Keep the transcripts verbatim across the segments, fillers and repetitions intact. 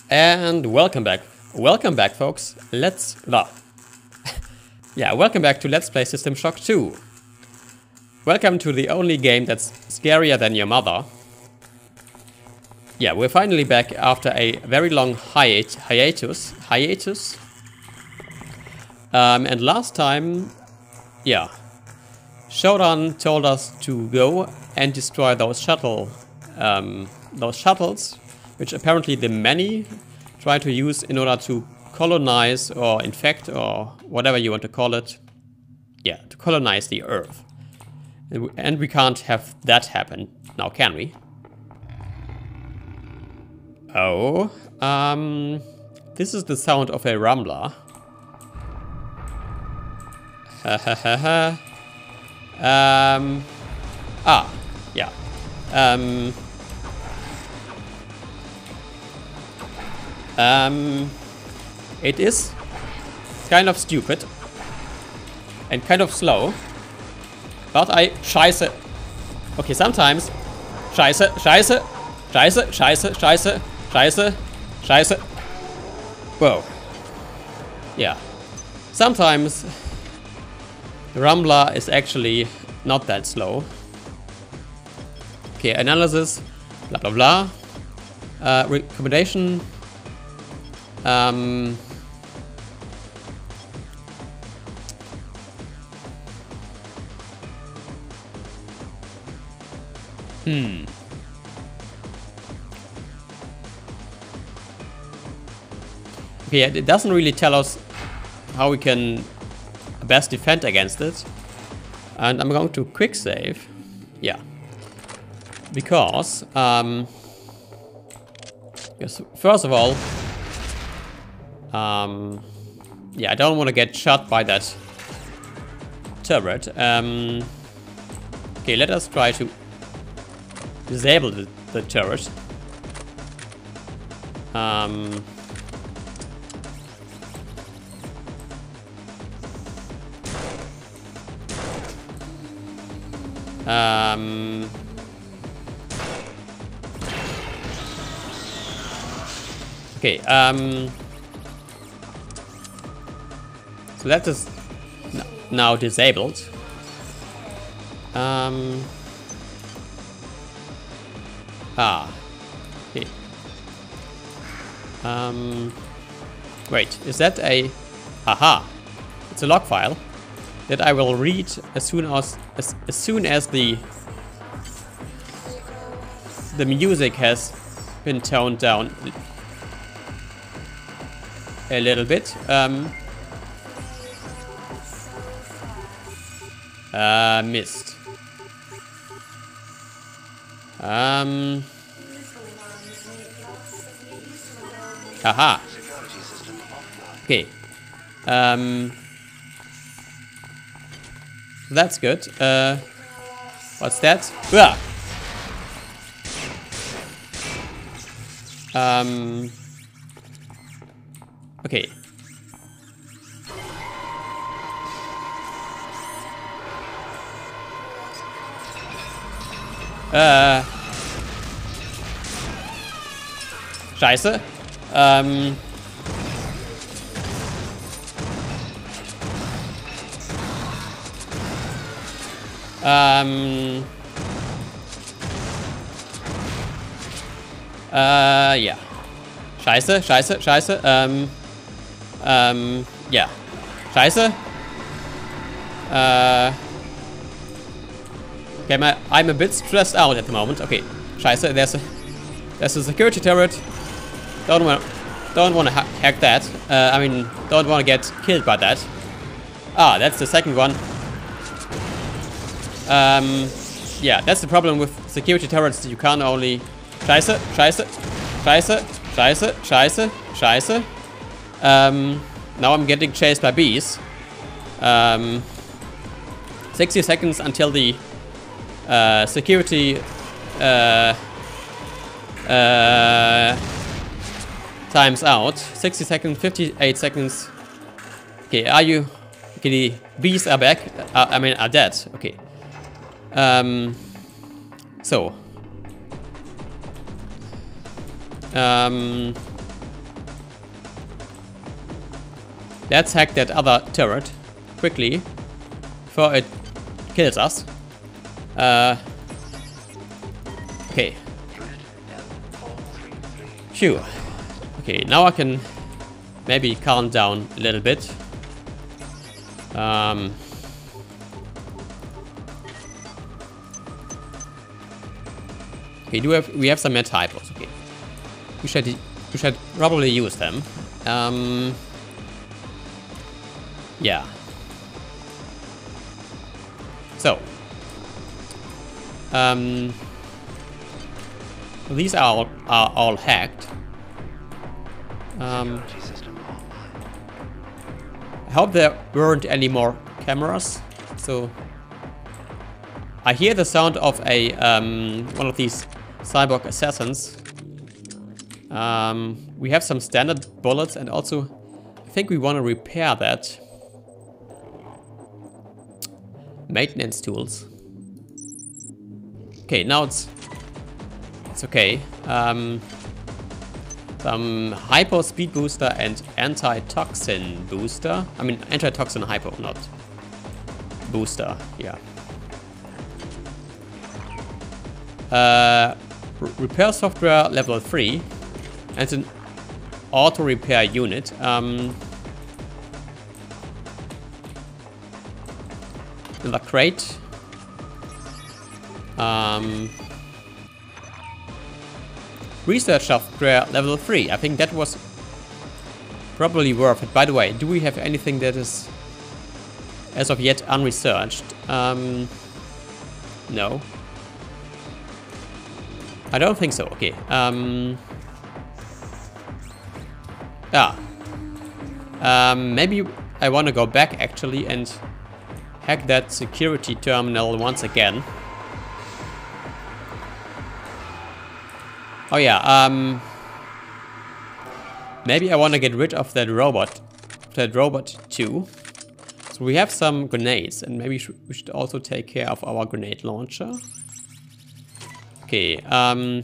And welcome back. Welcome back, folks. Let's... Well, yeah, welcome back to Let's Play System Shock two. Welcome to the only game that's scarier than your mother. Yeah, we're finally back after a very long hiat hiatus. Hiatus. Um, and last time, yeah, Shodan told us to go and destroy those shuttle, um, those shuttles, which apparently the many try to use in order to colonize or infect or whatever you want to call it. Yeah, to colonize the Earth. And we can't have that happen now, can we? Oh, um, this is the sound of a rumbler. Ha ha ha ha. Um, ah, yeah. Um, um, it is kind of stupid and kind of slow, but I scheiße. Okay, sometimes scheiße, scheiße, scheiße, scheiße, scheiße, scheiße, scheiße. Whoa. Yeah. Sometimes the rumbler is actually not that slow. Okay, analysis, blah blah blah. Uh, recommendation. Um, hmm. Okay, it doesn't really tell us how we can best defend against it. And I'm going to quick save. Yeah. Because, um, yes, first of all, um, yeah, I don't want to get shot by that turret. Um, okay, let us try to disable the, the turret. Um, Um, okay, um, so that is now disabled. Um, ah, okay. Um, wait, is that a, aha, it's a log file that I will read as soon as, as as soon as the the music has been toned down a little bit. Um, uh, missed. Um, aha. Okay. Um. That's good. Uh, what's that? Uah! Um. Okay. Uh. Scheiße. Um. Um, uh, yeah. Scheiße, scheiße, scheiße. Um, um, yeah. Scheiße. Uh, okay, my, I'm a bit stressed out at the moment. Okay, scheiße. There's a there's a security turret. Don't want don't want to ha hack that. Uh, I mean, don't want to get killed by that. Ah, that's the second one. Um, yeah, that's the problem with security turrets. You can't only... Scheiße, scheiße, scheiße, scheiße, scheiße, scheiße. Um, now I'm getting chased by bees. Um, sixty seconds until the uh, security uh, uh, times out. sixty seconds, fifty-eight seconds. Okay, are you... Okay, the bees are back. Uh, I mean, are dead. Okay. Um, so, um, let's hack that other turret quickly before it kills us. Uh, okay. Phew. Okay, now I can maybe calm down a little bit. Um, okay, do we have we have some med hypos? Okay, we should we should probably use them. Um, yeah. So, um, these are all, are all hacked. Um, I hope there weren't any more cameras. So I hear the sound of a um, one of these cyborg assassins. Um, we have some standard bullets, and also I think we want to repair that. Maintenance tools. Okay, now it's it's okay. Um, some hypo speed booster and anti-toxin booster. I mean anti-toxin hypo, not booster. Yeah. Uh, repair software level three and an auto repair unit. Um, another crate. Um, research software level three. I think that was probably worth it. By the way, do we have anything that is as of yet unresearched? Um, no. I don't think so. Okay. Um, ah. Um, maybe I want to go back actually and hack that security terminal once again. Oh yeah. Um, maybe I want to get rid of that robot, that robot too. So we have some grenades, and maybe we should also take care of our grenade launcher. Okay, um,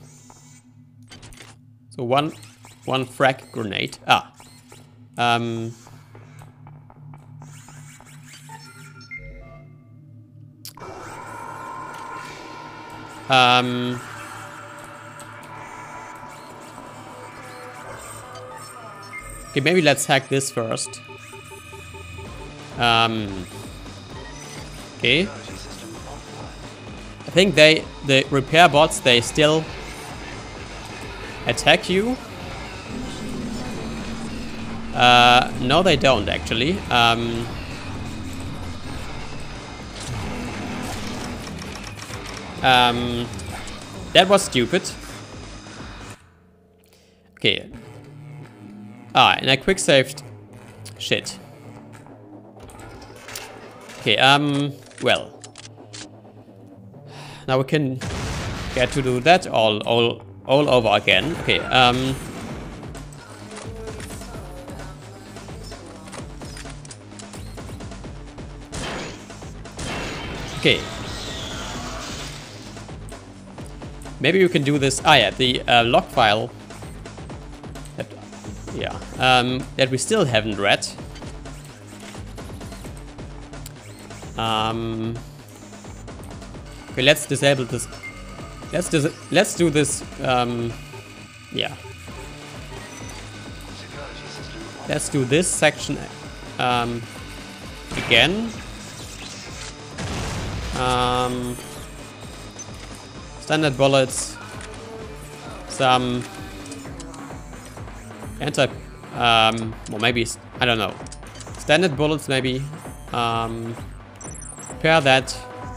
so one, one frag grenade. Ah, um, um, okay, maybe let's hack this first. Um, okay. I think they, the repair bots, they still attack you. Uh, no, they don't actually. Um, um, that was stupid. Okay. Ah, and I quick saved. Shit. Okay. Um. Well. Now we can get to do that all all all over again. Okay. Um. Okay. Maybe you can do this. Ah, yeah, the uh, log file. That, yeah. Um, that we still haven't read. Um. Okay, let's disable this. Let's dis let's do this. Um, yeah. Let's do this section um, again. Um, standard bullets. Some anti. Um, well, maybe I don't know. Standard bullets, maybe. Um, repair that.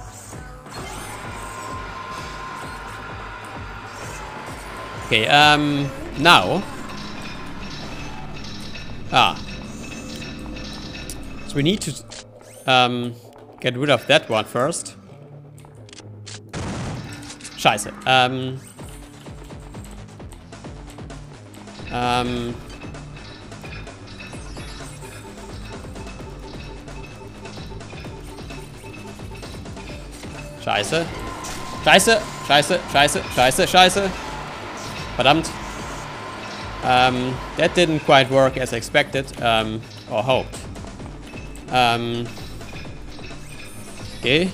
Okay, um, now, ah, so we need to, um, get rid of that one first. Scheiße, um, um, Scheiße, Scheiße, Scheiße, Scheiße, Scheiße, Scheiße. Verdammt. Um, that didn't quite work as expected, um, or hoped. Um, okay.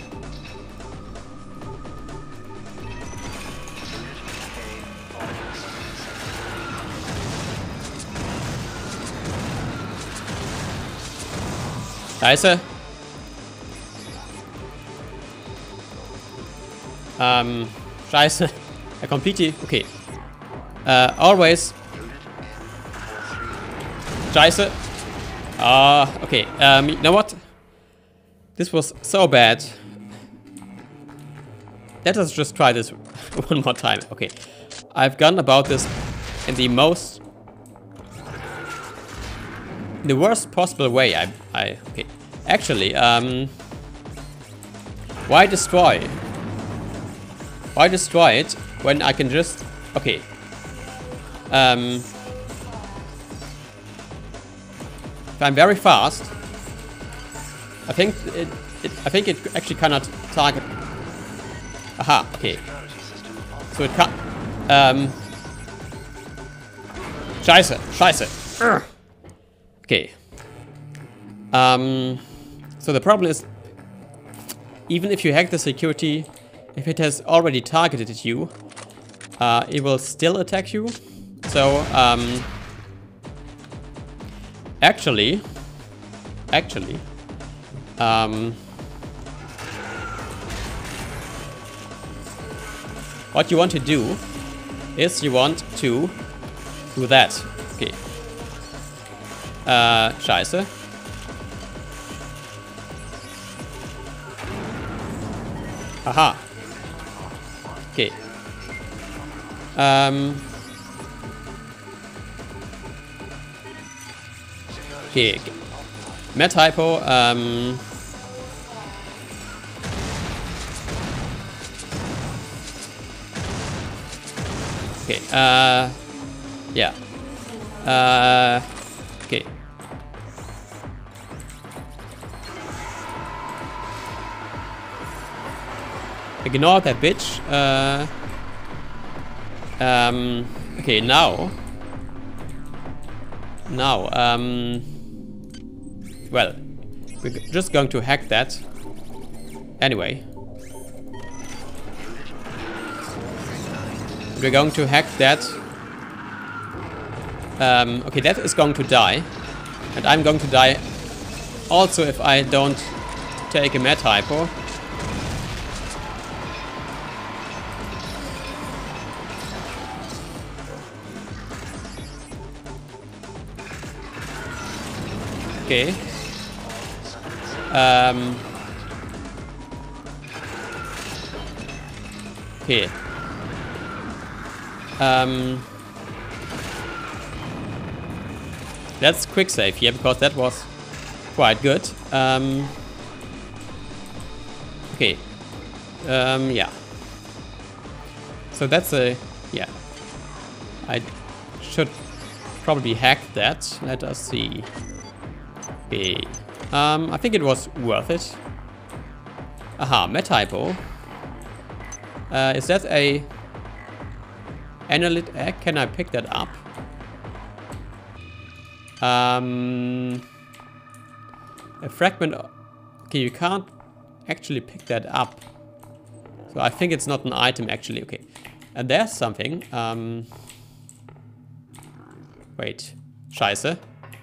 Scheiße. Um, Scheiße. I completely... Okay. Uh, always... Scheiße. Ah, uh, okay. Um, you know what? This was so bad. Let us just try this one more time. Okay. I've gone about this in the most... the worst possible way. I... I... Okay. Actually, um... why destroy? Why destroy it when I can just... Okay. Um... If I'm very fast, I think it, it I think it actually cannot target. Aha, okay. So it can't. Um. Scheiße, scheiße. Urgh. Okay. Um. So the problem is, even if you hack the security, if it has already targeted you, uh, it will still attack you. So um. Actually, actually, um, what you want to do is you want to do that. Okay. Uh, Scheiße. Aha. Okay. Um. Okay, Met Hypo, um... okay, uh... yeah. Uh... Okay. Ignore that bitch. Uh... Um... Okay, now... Now, um... well, we're just going to hack that. Anyway. We're going to hack that. Um, okay, that is going to die. And I'm going to die also if I don't take a Met Hypo. Okay. Um. Okay. Um. Let's quick save here because that was quite good. Um. Okay. Um. Yeah. So that's a yeah. I should probably hack that. Let us see. Okay. Um, I think it was worth it. Aha, Met Hypo. Uh, is that a Analyt egg? Can I pick that up? Um, a fragment. Okay, you can't actually pick that up. So I think it's not an item actually. Okay. And there's something. Um, wait. Scheiße.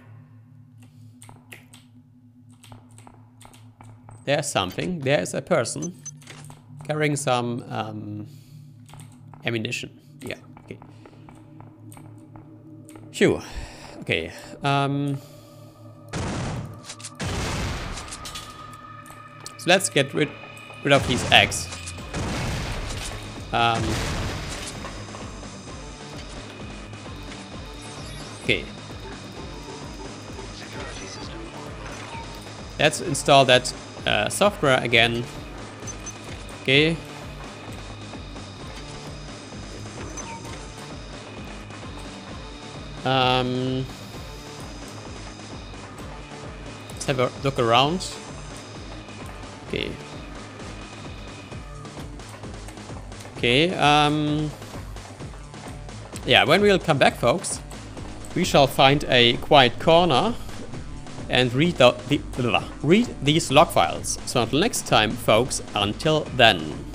There's something. There is a person carrying some um, ammunition. Yeah. Okay. Phew. Okay. Um, so let's get rid rid of these eggs. Um, okay. Let's install that uh, software again. Okay. Um, let's have a look around. Okay. Okay. Um, yeah, when we'll come back, folks, we shall find a quiet corner and read the, the read these log files. So until next time, folks, until then.